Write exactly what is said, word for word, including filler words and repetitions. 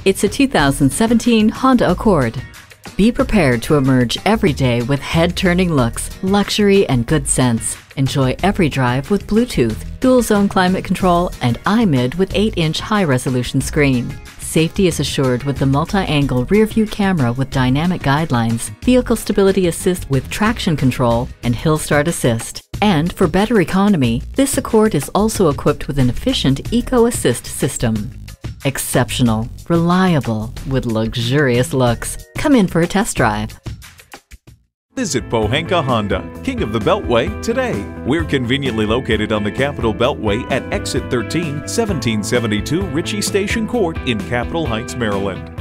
It's a two thousand seventeen Honda Accord. Be prepared to emerge every day with head-turning looks, luxury, and good sense. Enjoy every drive with Bluetooth, dual-zone climate control, and iMid with eight inch high-resolution screen. Safety is assured with the multi-angle rear-view camera with dynamic guidelines, vehicle stability assist with traction control, and hill start assist. And for better economy, this Accord is also equipped with an efficient Eco Assist system. Exceptional, reliable, with luxurious looks. Come in for a test drive. Visit Pohanka Honda, King of the Beltway, today. We're conveniently located on the Capitol Beltway at Exit thirteen, seventeen seventy-two Ritchie Station Court in Capitol Heights, Maryland.